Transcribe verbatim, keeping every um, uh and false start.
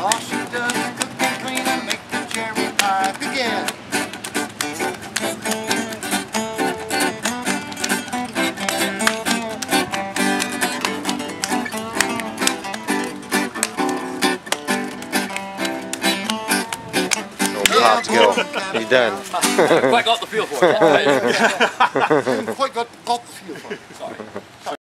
All she does is cook and clean and make the cherry pie. Begin. Pop skill. He's done. Quite got the feel for it. Quite got, got the feel for it. Sorry.